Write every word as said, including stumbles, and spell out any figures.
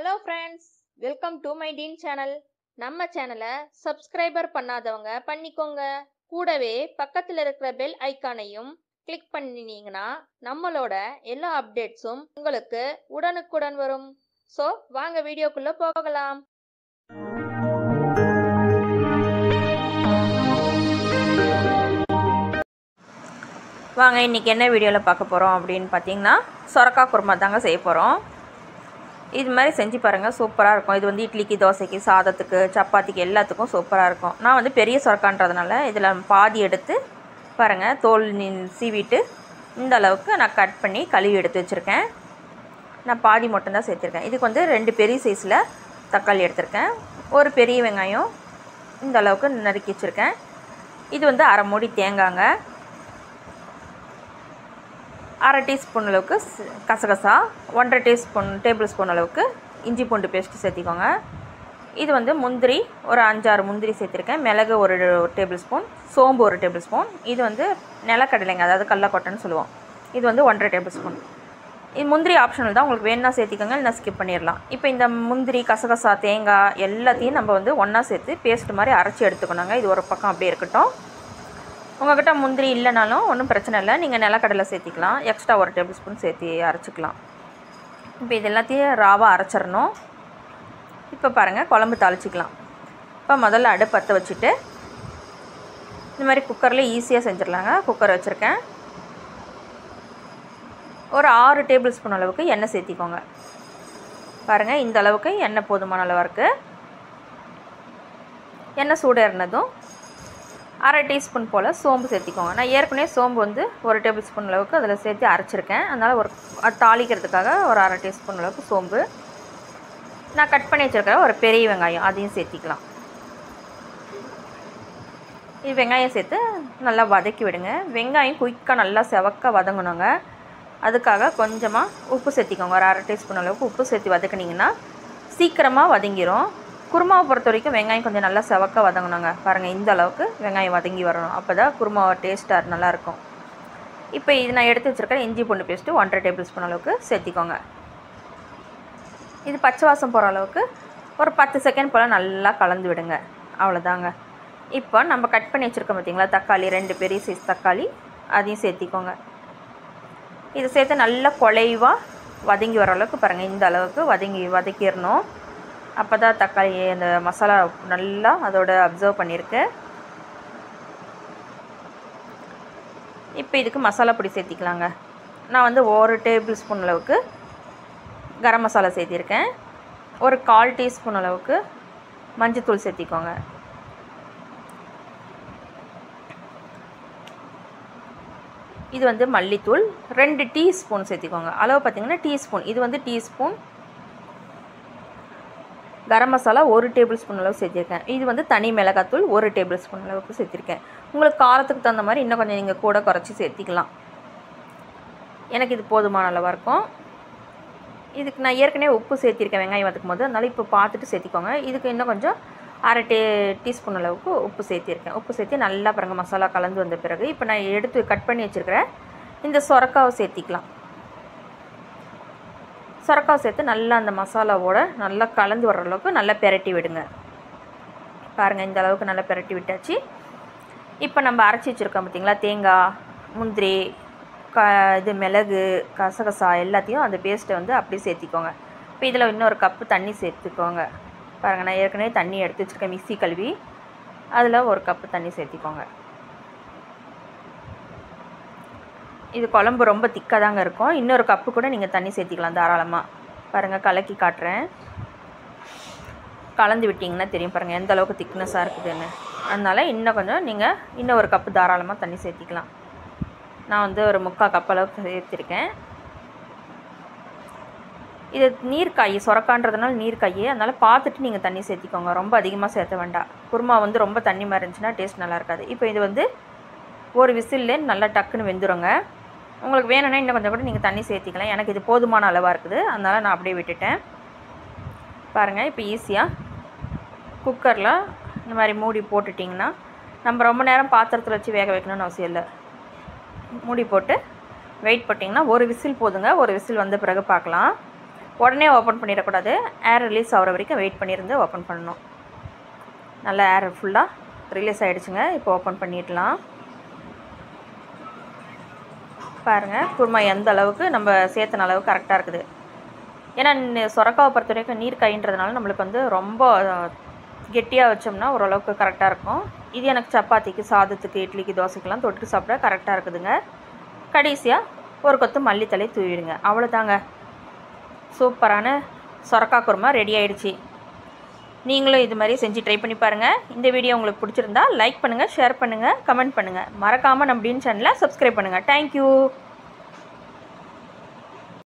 Hello friends, welcome to my Dean channel. நம்ம சேனலை subscriber பண்ணாதவங்க பண்ணிக்கோங்க. கூடவே பக்கத்தில் இருக்கிற பெல் ஐக்கானையும் கிளிக் பண்ணினீங்கன்னா நம்மளோட எல்லா அப்டேட்ஸும் உங்களுக்கு உடனுக்குடன் வரும். ஸோ வாங்க வீடியோக்குள்ள போகலாம். வாங்க இன்றைக்கி என்ன வீடியோவில் பார்க்க போகிறோம் அப்படின்னு பார்த்தீங்கன்னா சொரக்காய் குருமா தாங்க செய்ய போகிறோம். இது மாதிரி செஞ்சு பாருங்கள், சூப்பராக இருக்கும். இது வந்து இட்லிக்கு, தோசைக்கு, சாதத்துக்கு, சப்பாத்திக்கு எல்லாத்துக்கும் சூப்பராக இருக்கும். நான் வந்து பெரிய சொரக்கான்றதுனால இதில் பாதி எடுத்து பாருங்கள், தோல் சீவிட்டு இந்த அளவுக்கு நான் கட் பண்ணி கழுவி எடுத்து வச்சுருக்கேன். நான் பாதி மட்டும்தான் சேர்த்துருக்கேன். இதுக்கு வந்து ரெண்டு பெரிய சைஸில் தக்காளி எடுத்திருக்கேன். ஒரு பெரிய வெங்காயம் இந்த அளவுக்கு நறுக்கி வச்சுருக்கேன். இது வந்து அரை மூடி தேங்காங்க, அரை டீஸ்பூன் அளவுக்கு கசகசா, ஒன்றரை டீஸ்பூன் டேபிள் ஸ்பூன் அளவுக்கு இஞ்சி பூண்டு பேஸ்ட்டு சேர்த்திக்கோங்க. இது வந்து முந்திரி ஒரு அஞ்சாறு முந்திரி சேர்த்திருக்கேன். மிளகு ஒரு டேபிள் ஸ்பூன், சோம்பு ஒரு டேபிள் ஸ்பூன். இது வந்து நிலக்கடலைங்க, அதாவது கடலக்கொட்டைன்னு சொல்லுவோம். இது வந்து ஒன்றரை டேபிள் ஸ்பூன். இது முந்திரி ஆப்ஷனல் தான், உங்களுக்கு வேணுன்னா சேர்த்திக்கோங்க, இல்லைனா ஸ்கிப் பண்ணிடலாம். இப்போ இந்த முந்திரி, கசகசா, தேங்காய் எல்லாத்தையும் நம்ம வந்து ஒன்றா சேர்த்து பேஸ்ட் மாதிரி அரைச்சி எடுத்துக்கணுங்க. இது ஒரு பக்கம் அப்படியே இருக்கட்டும். உங்கள்கிட்ட முந்திரி இல்லைனாலும் ஒன்றும் பிரச்சனை இல்லை, நீங்கள் நிலக்கடலை சேர்த்திக்கலாம். எக்ஸ்ட்ரா ஒரு டேபிள் ஸ்பூன் சேர்த்து அரைச்சிக்கலாம். இப்போ இது எல்லாத்தையும் ராவாக அரைச்சிடணும். இப்போ பாருங்கள், குழம்பு தாளிச்சிக்கலாம். இப்போ முதல்ல அடுப்பு பற்ற வச்சுட்டு இந்த மாதிரி குக்கரில் ஈஸியாக செஞ்சிடலாங்க. குக்கர் வச்சுருக்கேன். ஒரு ஆறு டேபிள் ஸ்பூன் அளவுக்கு எண்ணெய் சேர்த்திக்கோங்க. பாருங்கள், இந்த அளவுக்கு எண்ணெய் போதுமான அளவாக இருக்குது. எண்ணெய் சூடேறினதும் அரை டீஸ்பூன் போல் சோம்பு சேர்த்திக்கோங்க. நான் ஏற்கனவே சோம்பு வந்து ஒரு டேபிள் ஸ்பூன் அளவுக்கு அதில் சேர்த்து அரைச்சிருக்கேன். அதனால் ஒரு தாளிக்கிறதுக்காக ஒரு அரை டீஸ்பூன் அளவுக்கு சோம்பு. நான் கட் பண்ணி வச்சுருக்கிற ஒரு பெரிய வெங்காயம் அதையும் சேர்த்திக்கலாம். இது வெங்காயம் சேர்த்து நல்லா வதக்கி விடுங்க. வெங்காயம் குயிக்காக நல்லா செவக்க வதங்கணுங்க. அதுக்காக கொஞ்சமாக உப்பு சேர்த்திக்கோங்க. ஒரு அரை டீஸ்பூன் அளவுக்கு உப்பு சேர்த்து வதக்குனிங்கன்னா சீக்கிரமாக வதங்கிடும். குருமாவை பொறுத்த வரைக்கும் வெங்காயம் கொஞ்சம் நல்லா செவக்க வதங்கணுங்க. பாருங்கள், இந்த அளவுக்கு வெங்காயம் வதங்கி வரணும். அப்போ தான் குருமாவை டேஸ்ட்டாக நல்லாயிருக்கும். இப்போ இது நான் எடுத்து வச்சுருக்கேன் இஞ்சி பூண்டு பேஸ்ட்டு ஒன்றரை டேபிள் ஸ்பூன் அளவுக்கு சேர்த்திக்கோங்க. இது பச்சை வாசம் போகிற அளவுக்கு ஒரு பத்து செகண்ட் போல் நல்லா கலந்து விடுங்க. அவ்வளோதாங்க. இப்போ நம்ம கட் பண்ணி வச்சுருக்கோம் பார்த்திங்களா தக்காளி, ரெண்டு பெரிய சைஸ் தக்காளி, அதையும் சேர்த்திக்கோங்க. இதை சேர்த்து நல்லா குழைவாக வதங்கி வர அளவுக்கு பாருங்கள், இந்த அளவுக்கு வதங்கி வதக்கிடணும். அப்போ தான் தக்காளி அந்த மசாலா நல்லா அதோட அப்சர்வ் பண்ணியிருக்கு. இப்போ இதுக்கு மசாலா பொடி சேர்த்திக்கலாங்க. நான் வந்து ஒரு டேபிள் ஸ்பூன் அளவுக்கு கரம் மசாலா சேர்த்திருக்கேன். ஒரு கால் டீஸ்பூன் அளவுக்கு மஞ்சத்தூள் சேர்த்திக்கோங்க. இது வந்து மல்லித்தூள் ரெண்டு டீஸ்பூன் சேர்த்திக்கோங்க. அளவு பார்த்திங்கன்னா டீஸ்பூன், இது வந்து டீஸ்பூன். கரம் மசாலா ஒரு டேபிள் ஸ்பூன் அளவு சேர்த்திருக்கேன். இது வந்து தனி மிளகாத்தூள் ஒரு டேபிள் ஸ்பூன் அளவுக்கு சேர்த்திருக்கேன். உங்களுக்கு காரத்துக்கு தகுந்த மாதிரி இன்னும் கொஞ்சம் நீங்கள் கூட குறைச்சி சேர்த்திக்கலாம். எனக்கு இது போதுமான அளவாக இருக்கும். இதுக்கு நான் ஏற்கனவே உப்பு சேர்த்திருக்கேன் வெங்காயம் வதக்கும் போது, அதனால் இப்போ பார்த்துட்டு சேர்த்திக்கோங்க. இதுக்கு இன்னும் கொஞ்சம் அரை டே டீஸ்பூன் அளவுக்கு உப்பு சேர்த்திருக்கேன். உப்பு சேர்த்து நல்லா பாருங்கள் மசாலா கலந்து வந்த பிறகு இப்போ நான் எடுத்து கட் பண்ணி வச்சுருக்கிறேன் இந்த சொரக்காவை சேர்த்திக்கலாம். சொரக்காய் சேர்த்து நல்லா அந்த மசாலாவோட நல்லா கலந்து வர்ற அளவுக்கு நல்லா பெரட்டி விடுங்க. பாருங்கள், இந்த அளவுக்கு நல்லா பெரட்டி விட்டாச்சு. இப்போ நம்ம அரைச்சி வச்சுருக்கோம் பார்த்திங்களா தேங்காய், முந்திரி, க இது மிளகு, கசகசா எல்லாத்தையும் அந்த பேஸ்ட்டை வந்து அப்படியே சேர்த்திக்கோங்க. இப்போ இதில் இன்னொரு கப்பு தண்ணி சேர்த்துக்கோங்க. பாருங்கள், நான் ஏற்கனவே தண்ணி எடுத்து வச்சுருக்கேன் மிக்ஸி கழுவி, அதில் ஒரு கப்பு தண்ணி சேர்த்திக்கோங்க. இது குழம்பு ரொம்ப திக்காக தாங்க இருக்கும். இன்னொரு கப்பு கூட நீங்கள் தண்ணி சேர்த்திக்கலாம் தாராளமாக. பாருங்கள், கலக்கி காட்டுறேன். கலந்து விட்டிங்கன்னா தெரியும் பாருங்கள் எந்த அளவுக்கு திக்னஸாக இருக்குதுன்னு. அதனால் இன்னும் கொஞ்சம் நீங்கள் இன்னும் ஒரு கப்பு தாராளமாக தண்ணி சேர்த்திக்கலாம். நான் வந்து ஒரு முக்கால் கப் அளவுக்கு சேர்த்திருக்கேன். இது நீர்க்காய், சொரக்கான்றதுனால நீர்க்காய், அதனால் பார்த்துட்டு நீங்கள் தண்ணி சேர்த்திக்கோங்க. ரொம்ப அதிகமாக சேர்த்த வேண்டாம். குருமா வந்து ரொம்ப தண்ணி மாதிரி இருந்துச்சுன்னா டேஸ்ட் நல்லா இருக்காது. இப்போ இது வந்து ஒரு விசில்லே நல்லா டக்குன்னு வெந்துடுங்க. உங்களுக்கு வேணும்னா இன்னும் கொஞ்சம் கூட நீங்கள் தண்ணி சேர்த்திக்கலாம். எனக்கு இது போதுமான அளவாக இருக்குது, அதனால் நான் அப்படியே விட்டுட்டேன். பாருங்கள், இப்போ ஈஸியாக குக்கரில் இந்த மாதிரி மூடி போட்டுட்டிங்கன்னா நம்ம ரொம்ப நேரம் பாத்திரத்தில் வச்சு வேக வைக்கணும்னு அவசியம் இல்லை. மூடி போட்டு வெயிட் பண்ணிட்டிங்கன்னா ஒரு விசில் போதுங்க. ஒரு விசில் வந்த பிறகு பார்க்கலாம். உடனே ஓப்பன் பண்ணிடக்கூடாது. ஏர் ரிலீஸ் ஆகிற வரைக்கும் வெயிட் பண்ணியிருந்து ஓப்பன் பண்ணணும். நல்லா ஏர் ஃபுல்லாக ரிலீஸ் ஆகிடுச்சுங்க. இப்போ ஓப்பன் பண்ணிடலாம். பாருங்கள் குருமா எந்த அளவுக்கு நம்ம சேர்த்தன அளவுக்கு கரெக்டாக இருக்குது. ஏன்னா சொரக்காவை பொறுத்த வரைக்கும் நீர் காயின்றதுனால நம்மளுக்கு வந்து ரொம்ப கெட்டியாக வச்சோம்னா ஓரளவுக்கு கரெக்டாக இருக்கும். இது எனக்கு சப்பாத்திக்கு, சாதத்துக்கு, இட்லிக்கு, தோசைக்கெல்லாம் தொட்டு சாப்பிட கரெக்டாக இருக்குதுங்க. கடைசியாக ஒரு கொத்து மல்லித்தலை தூவிடுங்க. அவ்வளோதாங்க, சூப்பரான சொரக்கா குருமா ரெடி ஆகிடுச்சு. நீங்களும் இது மாதிரி செஞ்சு ட்ரை பண்ணி பாருங்கள். இந்த வீடியோ உங்களுக்கு பிடிச்சிருந்தா லைக் பண்ணுங்கள், ஷேர் பண்ணுங்கள், கமெண்ட் பண்ணுங்கள். மறக்காமல் நம்ம டீன் சேனலை சப்ஸ்கிரைப் பண்ணுங்கள். தேங்க்யூ.